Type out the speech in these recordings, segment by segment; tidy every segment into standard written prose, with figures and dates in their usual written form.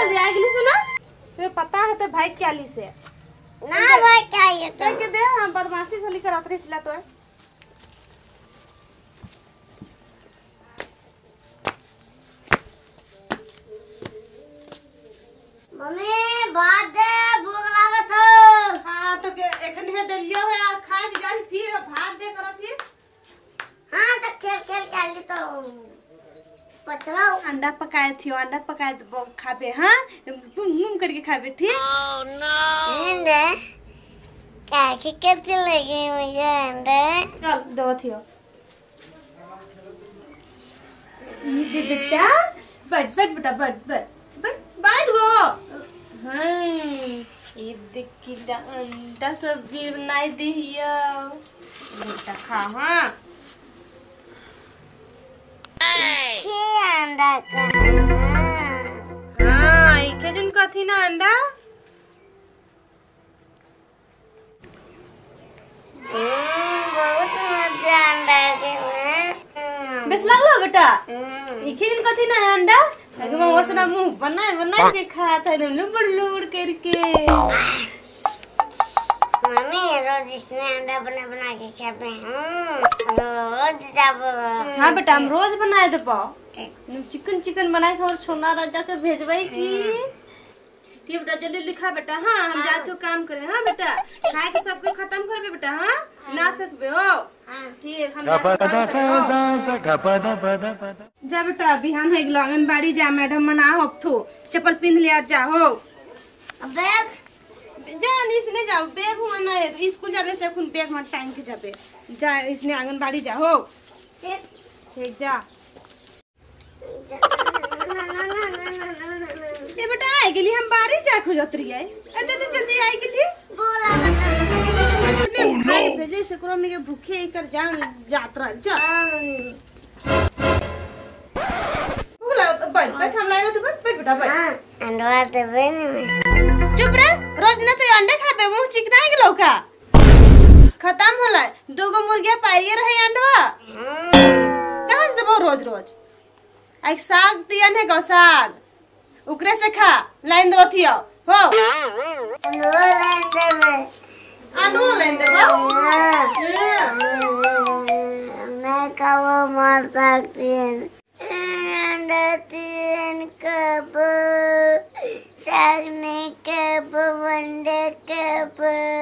जल्दी आ गेली सुना तुम्हें पता है तो भाई क्या ली से ना भाई क्या ये तो के दे हम बदमाशी खाली करत रही सिला तो मम्मी भात दे भूख लागत हो। हां तो के एखने देलियो है आज खा के जाई फिर भात दे करत थी। हां तो खेल खेल चल तो पतला अंडा पकाए थी अंडा पकाए तो खाबे हां तुम मुंह करके खाबे ठीक। ओह नो अंडे क्या के कैसे लगे मुझे अंडे चल दो थियो ये दे बेटा बट बेटा बट बैठ गो ये देख के अंडा सब्जी बनाई दिया बेटा खा हां के अंडा का हां इके दिन कथी ना अंडा बहुत मजा अंडा के बेस लागलो बेटा इके दिन कथी ना अंडा एकदम वसना मुंह बनाए के खाता है लुबड़ करके। मम्मी रोज इसमें अंडा बना के खाते हैं रोज जब हाँ बेटा हम रोज बनाए दे पाओ चिकन बनाए खाओ सोना राजा के भेजवाई की ठीक बेटा जल्दी लिखा बेटा हाँ हम जाते हो काम करे हाँ बेटा खाए के सब कुछ खत्म करबे बेटा हाँ ना फेंकबे हो ठीक हम जा बेटा बिहान हो गेलो आंगनबाड़ी जा मैडम मना हफ्तो चप्पल पिन लिया जा हो बैग जा इसने जाओ बैग हुआ ना स्कूल जाबे से खुन बैग में टाइम के जाबे जा इसने आंगनबाड़ी जा हो ठीक जा ये बेटा आई गेली हम बारी जा खोजत रही है अच्छा जल्दी आई गेली बोला बता अपने भाई भेजे से करो के भूखे कर जान यात्रा जा बोला तो बैठ हम लाए तो बैठ बेटा बैठ अंडा दे बने चुप रह रोज ना तो अंडा खाबे मुंह चिकना गेलो का खत्म होला दोगो मुर्गिया पारिए रहे अंडा कहां से देबो रोज रोज एक साग दियन है गो साग उकरे से खा लाइन दो थियो हो आलू लाइन देबो मैं कब मार सकती हूँ अंडा तीन कब साग में कब वंडे कब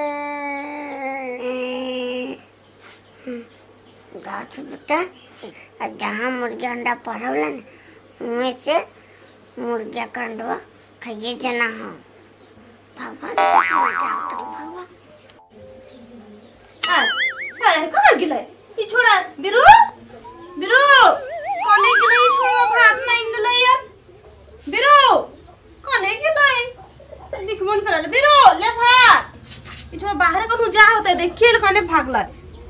गाछ बेटा जहाँ मुर्गिया अंडा पड़वला न उनमें से मुर्गिया का अंडा खाइए जना हो भाग कहां गेलै ई छोड़ा बिरु कोने गेलै ई छोड़ा भाग नहीं गेलै यार बिरु कोने गेलै देख मन करल बिरु ले भाग ई छोड़ा बाहर कनु जा होते देखिए कोने भागला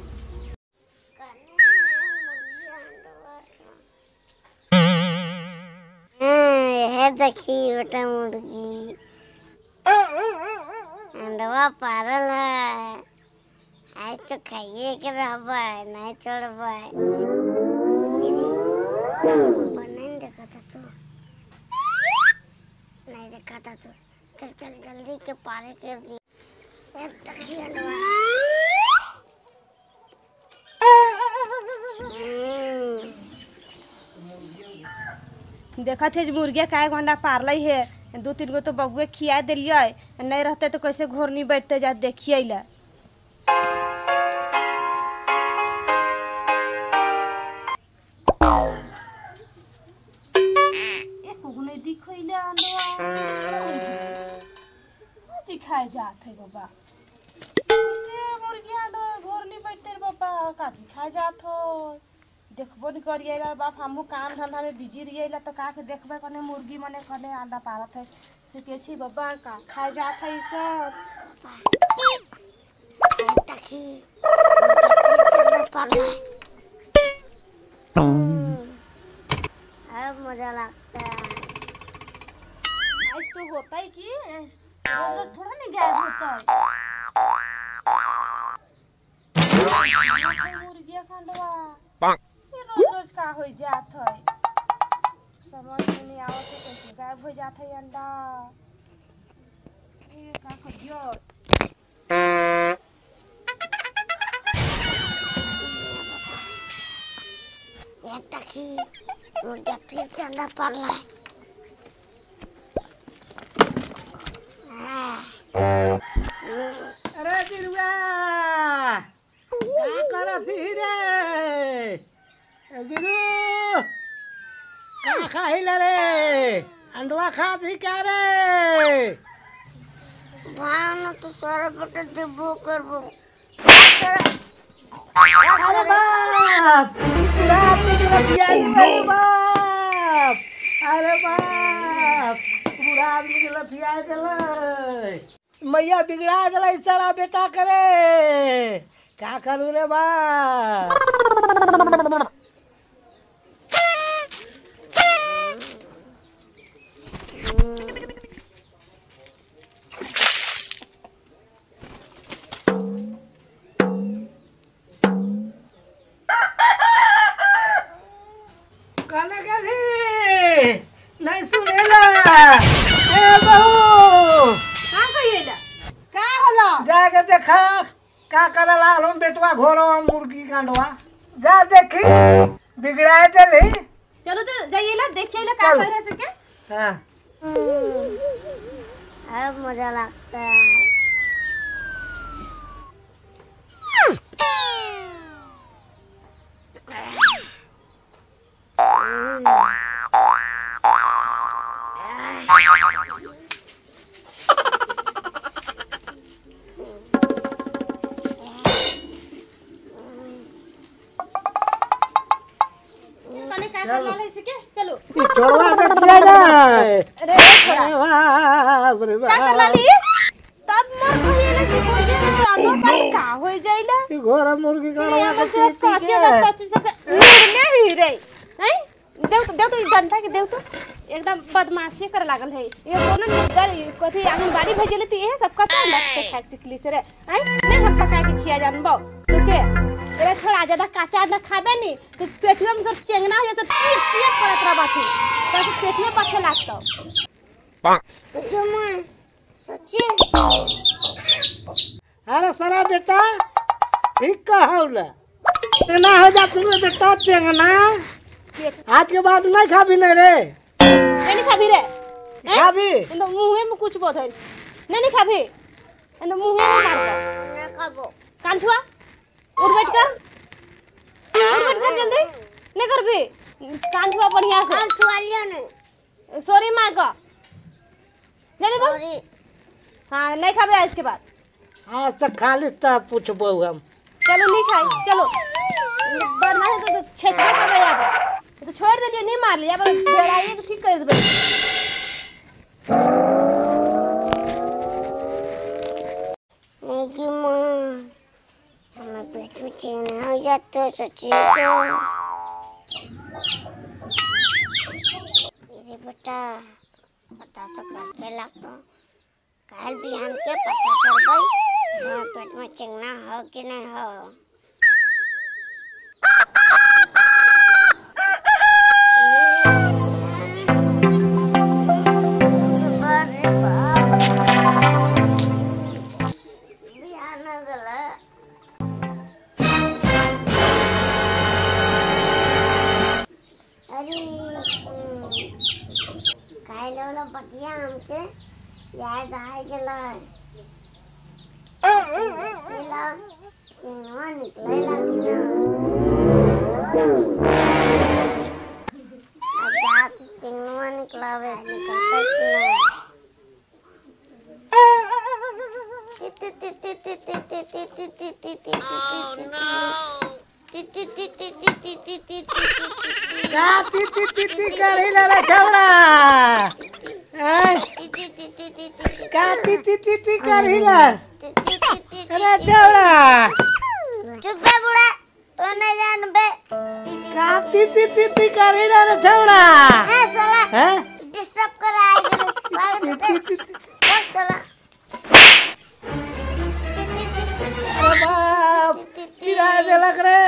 देखी बेटा मुर्गी अंडवा पारल है आज तो खाइए के रहबे नहीं छोड़बे नहीं देखा था तू नहीं देखा था तू चल चल जल्दी के पारे कर दिया देखी अंडवा देखा थे मुर्गिया काय घंटा पारल है 2-3 गो तो बबुए खिया दिलिए नहीं रहते तो कैसे घोर नहीं बैठते जा देखिए ला खाए जात है बाबा इसे मुर्गिया घोर नहीं बैठते बाबा काजी खाए जात हो देखबो नहीं करिएगा बाप हमहू काम धंधा में बिजी रहिएला तो का के देखबे कने मुर्गी मने कने अंडा पारत है से के छी बाबा का खा जात है सब ताकि अब मजा लगता है आज तो होता है कि रोज रोज थोड़ा नहीं गायब होता है मुर्गिया खंडवा रोज रोज का हो जात है समझ में नहीं आवत है कैसे गायब हो जाता है अंडा। ये का खजियो ये टकी मुर्गा फिर से अंडा पड़ रहा है। अरे बिरुआ का करत ही रे? बिरु का खाइला रे? अंडवा खाती क्या रे? भावना तो सारा पटा देबो करबो। अरे बाप पूरा आदमी के लतिया अरे बाप, अरे बाप पूरा आदमी के लतिया दिले। मैया बिगड़ा दिला सारा बेटा करे, क्या करूँ रे बाप? नहीं सुनेला ए बहू का कहिएला का होला? जाके देखा का करला हम बेटवा घोरो मुर्गी कांडवा जा देखी बिगड़ाए देली। चलो तो जाइएला देखिएला का चल। कर रहे सके। हां अब मजा लगता है। कने का कर ला सके चलो। तू छोड़वा देखिए ना। अरे छोड़ा बाप रे का कर लाली तब मोर कहिएला कि मुर्गी में अंडा पर का हो जाइला। घोरो मुर्गी कांडवा ये जो काचे ना काचे सके नहीं ही रे हैं देव तो डंडा के देव तो एकदम बदमाशी कर लागल है। ये कोनो निगर कथी आंगनबाड़ी भेजले त ये सब कच्चा लगते खाए सिखली से रे हैं नहीं हम पका के खिया जानबो तो के अरे छोड़ा ज्यादा काचा ना खाबे नी तो पेटियो में सब चेंगना हो जात चीप चीप करत रह बातू तो पेटियो पथे लागतो। जमा सच्ची अरे सारा बेटा ठीक कहौला ना हो जा तू बेटा चेंगना आज के बाद नहीं खाबी नहीं रे। नहीं खाबी रे खाबी इन मुंह में कुछ बोध है नहीं खाबी इन मुंह में मारबो ना खाबो। कान छुआ उठ बैठ कर जल्दी नहीं कर भी कान छुआ बढ़िया से। कान छुआ लिया नहीं। सॉरी माँ का जल्दी बोल। सॉरी। हाँ नहीं खाबे आज के बाद। हाँ तो खाली तब पूछबो हम। चलो नहीं खाई चलो बदमाश तो छेछा कर रहा है तो छोड़ दे नहीं मार लिया अब बेड़ाई तो ठीक कर दे। कि माँ हमें पेट में चैन हो जाता है सच्ची तो। मेरे बेटा पता तो करके लगता कल बिहान के पता कर भाई पेट में चिंगना हो कि नहीं हो। बतिया हमके याद आ गया निकले लगी ना चिंगुआ निकलावे निकलता अरे चौड़ा चुप बे बुढ़ा तो नहीं जान बे करी ना रे चौड़ा है साला हैं डिस्टर्ब कर आई भाग साला अरे बाप किराए दे लग रे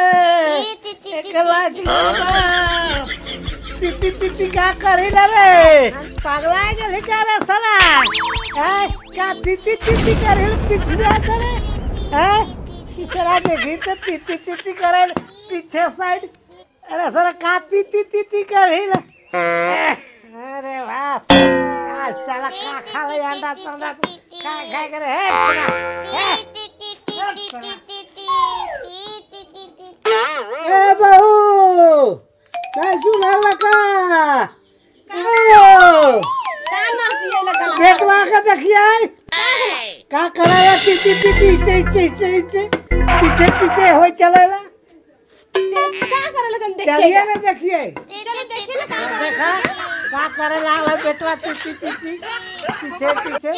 एक लाख बाप क्या करी ना रे पागला गेल करे साला हैं का तीती तीती करे पिछड़ा करे हैं इधर देखी तो तीती तीती करे पीछे साइड अरे साला का तीती तीती करे अरे वाह आज साला का खा ले अंडा तंडा खा करे है ए बहू काय सुना लका बेटवा का देखिए का कराया पीछे पीछे हो चलेला चलिए ना देखिए देखा का करे लागल बेटवा पीछे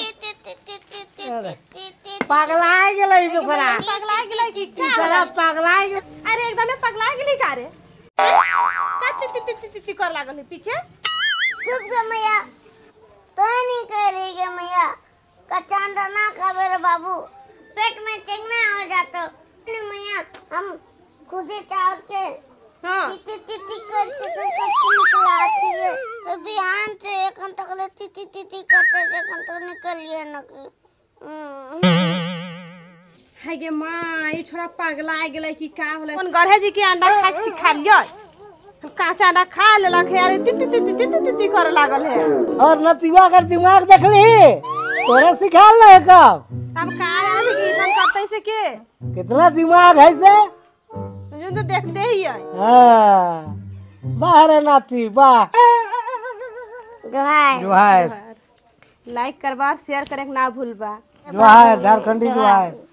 पगला गेलै बेचारा पगला गेलै की बेचारा पगला गेल अरे एकदम पगला गेली का रे का चित्ती कर लागल पीछे चुप गे मैया तो नहीं करेगा मैया कचांदा ना खावे रे बाबू पेट में चिकना हो जाता नहीं मैया हम खुद ही चाव के हां टिटी करते निकलाती है तो बिहान से एक तक ले टिटी करते एक तक निकलिए न हाय गे मां ई छोरा पगला गेलै की का होलै कोन गरहे जी के अंडा खा के सिखा लियो काचा अंडा खा लेलक है अरे तिती करे लागल है और नतीवा कर दिमाग देखली तोरे सिखाल है का तब का जाने थे कि सब करते से के कितना दिमाग है से तुझे तो देखते ही है हां बाहर नाती वाह जोहार जोहार लाइक करबा शेयर करे ना भूलबा जोहार झारखंडी जोहार